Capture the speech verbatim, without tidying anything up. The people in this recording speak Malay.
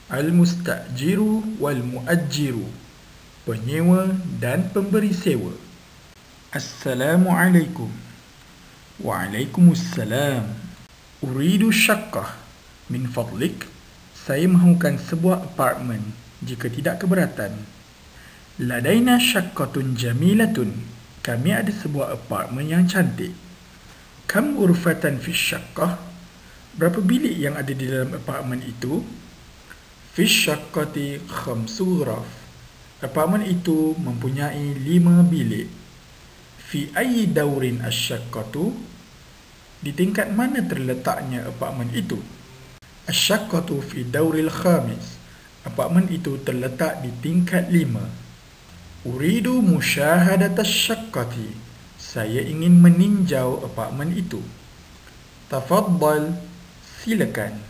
Al-mustajiru wal-muajjiru, penyewa dan pemberi sewa. Assalamualaikum. Waalaikumsalam. Uridu syaqqah. Min fadlik, saya mahukan sebuah apartmen jika tidak keberatan. Ladaina syaqqatun jamilatun, kami ada sebuah apartmen yang cantik. Kam ghurfatan fi syaqqah, berapa bilik yang ada di dalam apartmen itu? Fi syaqqati khamsu ghuraf, apartmen itu mempunyai lima bilik. Fi ayyi daurin asyaqqatu, di tingkat mana terletaknya apartmen itu? Asyaqqatu fi dauril khamis, apartmen itu terletak di tingkat lima. Uridu musyahadat asyaqqati, saya ingin meninjau apartmen itu. Tafaddal, silakan.